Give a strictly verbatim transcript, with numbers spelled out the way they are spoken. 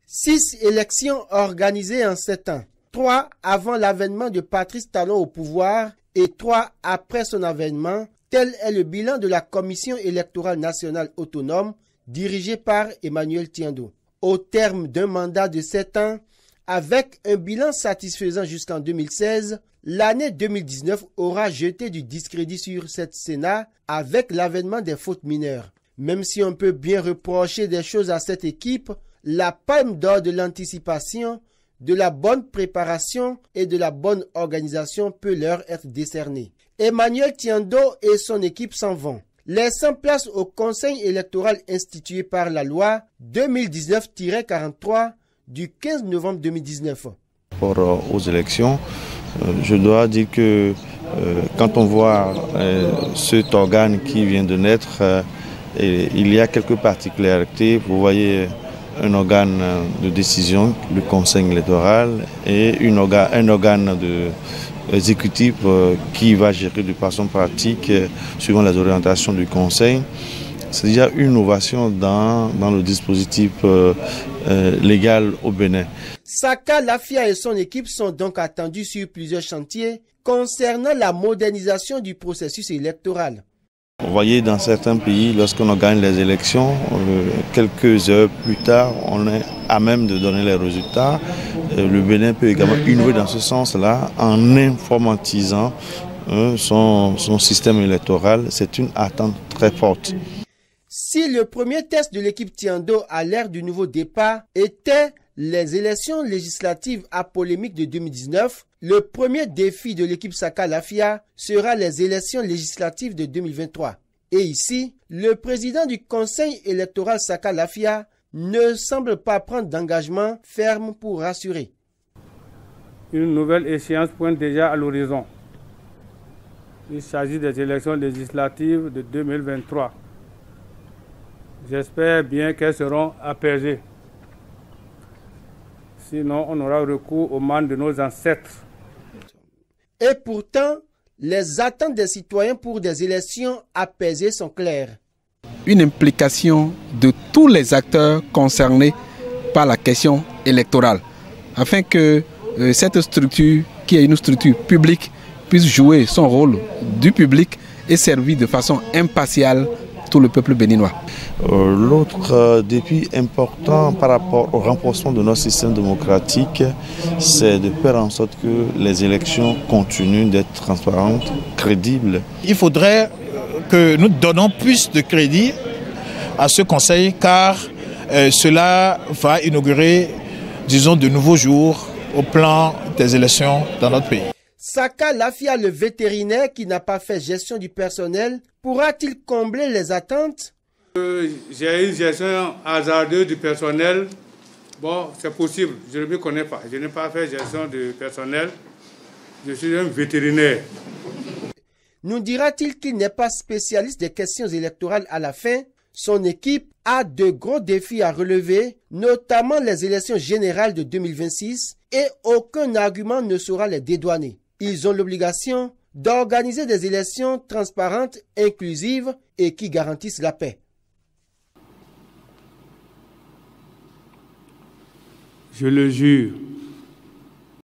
Six élections organisées en sept ans. Trois avant l'avènement de Patrice Talon au pouvoir et trois après son avènement. Tel est le bilan de la Commission électorale nationale autonome dirigée par Emmanuel Tiendo. Au terme d'un mandat de sept ans, avec un bilan satisfaisant jusqu'en deux mille seize, l'année deux mille dix-neuf aura jeté du discrédit sur cette Sénat avec l'avènement des fautes mineures. Même si on peut bien reprocher des choses à cette équipe, la palme d'or de l'anticipation, de la bonne préparation et de la bonne organisation peut leur être décernée. Emmanuel Tiendo et son équipe s'en vont, laissant place au Conseil électoral institué par la loi deux mille dix-neuf tiret quarante-trois du quinze novembre deux mille dix-neuf. Pour euh, aux élections, euh, je dois dire que euh, quand on voit euh, cet organe qui vient de naître, euh, et il y a quelques particularités. Vous voyez un organe de décision, le Conseil électoral, et une organe, un organe de exécutif euh, qui va gérer de façon pratique euh, suivant les orientations du Conseil. C'est déjà une innovation dans, dans le dispositif euh, euh, légal au Bénin. Saka Lafia et son équipe sont donc attendus sur plusieurs chantiers concernant la modernisation du processus électoral. Vous voyez, dans certains pays, lorsqu'on gagne les élections, euh, quelques heures plus tard, on est à même de donner les résultats. Euh, le Bénin peut également innover dans ce sens-là en informatisant euh, son, son système électoral. C'est une attente très forte. Si le premier test de l'équipe Tiendo à l'ère du nouveau départ était les élections législatives à polémique de deux mille dix-neuf, le premier défi de l'équipe Saka Lafia sera les élections législatives de deux mille vingt-trois. Et ici, le président du Conseil électoral Saka Lafia ne semble pas prendre d'engagement ferme pour rassurer. Une nouvelle échéance pointe déjà à l'horizon. Il s'agit des élections législatives de deux mille vingt-trois. J'espère bien qu'elles seront apaisées. Sinon, on aura recours aux mains de nos ancêtres. Et pourtant, les attentes des citoyens pour des élections apaisées sont claires. Une implication de tous les acteurs concernés par la question électorale, afin que euh, cette structure, qui est une structure publique, puisse jouer son rôle du public et servir de façon impartiale tout le peuple béninois. Euh, L'autre euh, défi important par rapport au renforcement de notre système démocratique, c'est de faire en sorte que les élections continuent d'être transparentes, crédibles. Il faudrait que nous donnons plus de crédit à ce conseil, car euh, cela va inaugurer, disons, de nouveaux jours au plan des élections dans notre pays. Saka Lafia, le vétérinaire qui n'a pas fait gestion du personnel, pourra-t-il combler les attentes? euh, J'ai une gestion hasardeuse du personnel. Bon, c'est possible, je ne me connais pas. Je n'ai pas fait gestion du personnel. Je suis un vétérinaire. Nous dira-t-il qu'il n'est pas spécialiste des questions électorales à la fin? Son équipe a de gros défis à relever, notamment les élections générales de deux mille vingt-six, et aucun argument ne saura les dédouaner. Ils ont l'obligation d'organiser des élections transparentes, inclusives et qui garantissent la paix. Je le jure.